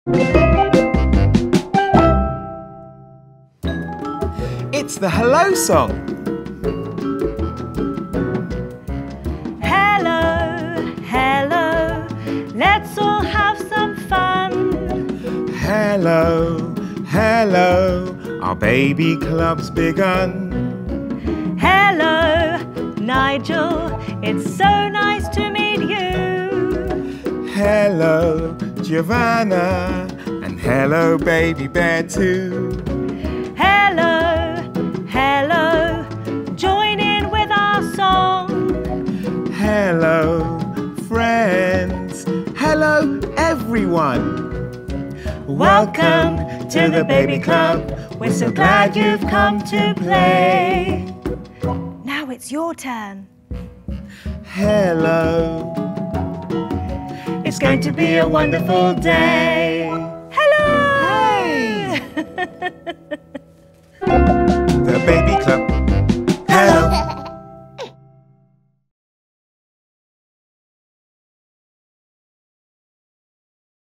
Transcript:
It's the hello song. Hello, hello, let's all have some fun. Hello, hello, our baby club's begun. Hello, Nigel, it's so nice to meet you. Hello, Giovanna, and hello, baby bear too. Hello, hello, join in with our song. Hello, friends. Hello, everyone. Welcome to the baby club. We're so glad you've come to play. Now it's your turn. Hello. It's going to be a wonderful day. Hello! Hey!